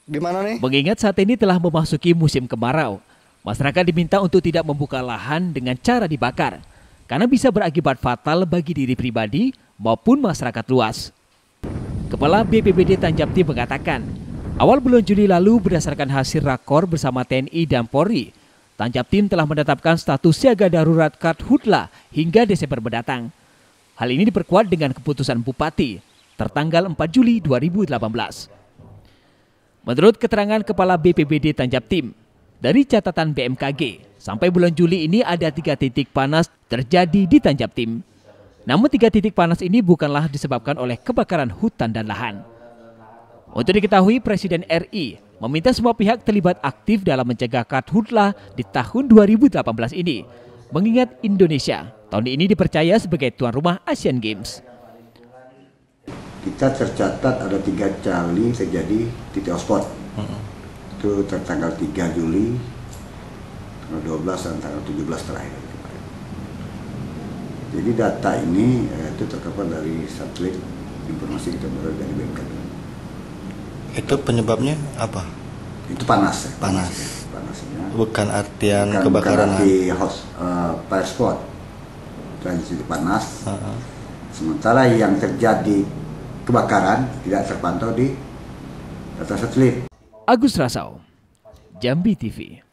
Di mana nih? Mengingat saat ini telah memasuki musim kemarau, masyarakat diminta untuk tidak membuka lahan dengan cara dibakar, karena bisa berakibat fatal bagi diri pribadi maupun masyarakat luas. Kepala BPBD Tanjabtim mengatakan, awal bulan Juli lalu berdasarkan hasil rakor bersama TNI dan Polri, Tanjabtim telah menetapkan status siaga darurat Karhutla hingga Desember mendatang. Hal ini diperkuat dengan keputusan Bupati tertanggal 4 Juli 2018. Menurut keterangan Kepala BPBD Tanjabtim, dari catatan BMKG, sampai bulan Juli ini ada 3 titik panas terjadi di Tanjabtim. Namun 3 titik panas ini bukanlah disebabkan oleh kebakaran hutan dan lahan. Untuk diketahui, Presiden RI meminta semua pihak terlibat aktif dalam mencegah Karhutla di tahun 2018 ini, mengingat Indonesia tahun ini dipercaya sebagai tuan rumah Asian Games. Kita tercatat ada 3 kali terjadi titik hotspot. Itu tertanggal 3 Juli, tanggal 12 dan tanggal 17 terakhir. Jadi data ini itu tercover dari satelit informasi kita berada dari BMKG. Itu penyebabnya apa? Itu panas. Panas. Panasnya. Bukan artian Bukan kebakaran. arti fire spot. Transisi panas. Sementara yang terjadi kebakaran tidak terpantau di data satelit. Agus Rasau, Jambi TV.